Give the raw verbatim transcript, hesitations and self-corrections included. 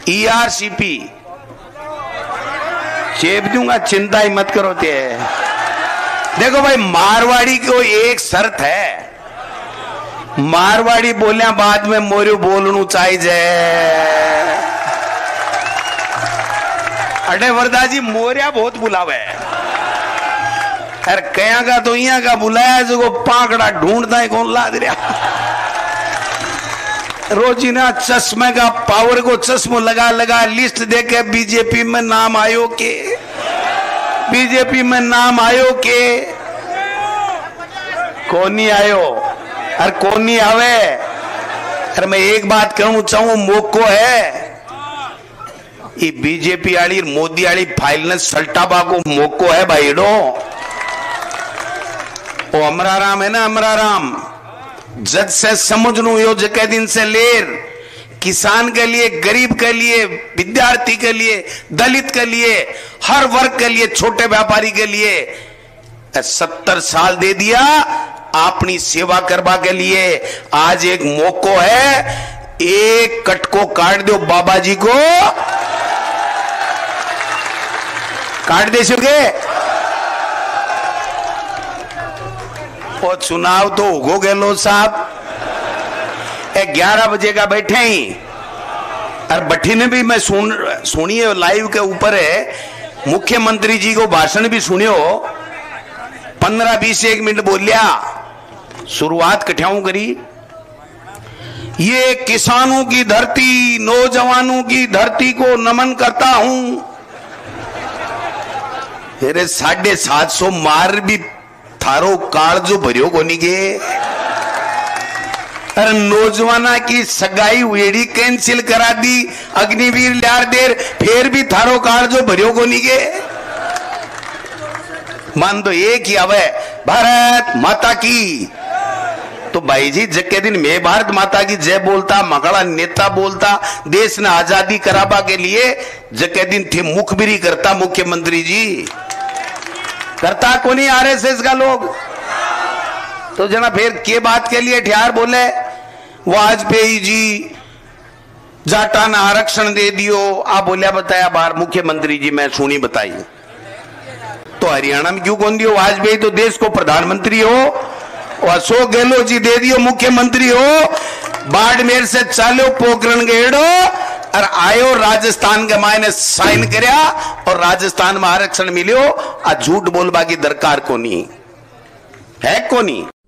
ERCP चेप दूंगा, चिंता ही मत करो। ते देखो भाई, मारवाड़ी को एक शर्त है, मारवाड़ी बोलिया बाद में मोरू बोलनू चाहिए। अरे वरदाजी मोरिया बहुत बुलावे, अरे कया का तो यहाँ का बुलाया जो पाकड़ा ढूंढता है कौन लाद रहा। रोजीना चश्मे का पावर को चश्मो लगा लगा लिस्ट देके बीजेपी में नाम आयो के, बीजेपी में नाम आयो के कौन नहीं आयो, अरे कौन नहीं आवे। अरे मैं एक बात कहूं चाहूं, मोको है ये बीजेपी आली मोदी आली फाइल ने सल्टाबा को मोको है भाईडो। वो अमराराम है ना, अमराराम जज से समझ लू यो जके दिन से लेर किसान के लिए, गरीब के लिए, विद्यार्थी के लिए, दलित के लिए, हर वर्ग के लिए, छोटे व्यापारी के लिए सत्तर साल दे दिया अपनी सेवा करवा के लिए। आज एक मौको है, एक कटको काट दो बाबा जी को, काट दे सके। और चुनाव तो हो गए साहब, ग्यारह बजे का बैठे ही, और बठी ने भी मैं सुन सुनिए लाइव के ऊपर है, मुख्यमंत्री जी को भाषण भी सुनियो, पंद्रह बीस एक मिनट बोलिया, शुरुआत कठियाऊ करी। ये किसानों की धरती, नौजवानों की धरती को नमन करता हूं। अरे साढ़े सात सौ मार भी थारो काल जो भरियो कोनी के, अरे नौजवाना की सगाई वेड़ी कैंसिल करा दी, अग्निवीर लियार देर, फिर भी थारो काल जो भरियो कोनी के। मान तो एक ही आवे, भारत माता की। तो भाई जी जके दिन मैं भारत माता की जय बोलता, मगड़ा नेता बोलता, देश ने आजादी कराबा के लिए जके दिन थे मुखबिरी करता मुख्यमंत्री जी, करता को नहीं आरएसएस का लोग। तो जना फिर के बात के लिए ठियार बोले, वाजपेयी जी जाटा ने आरक्षण दे दियो, आप बोलिया बताया बाहर मुख्यमंत्री जी मैं सुनी बताई। तो हरियाणा में क्यों कौन दियो, वाजपेयी तो देश को प्रधानमंत्री हो, और अशोक गहलोत जी दे दियो मुख्यमंत्री हो, बाड़मेर से चालो पोखरण गेड़ो और आयो राजस्थान के मायने साइन करया, और राजस्थान में आरक्षण मिलियो। आ झूठ बोलबा की दरकार को नहीं है, को नहीं।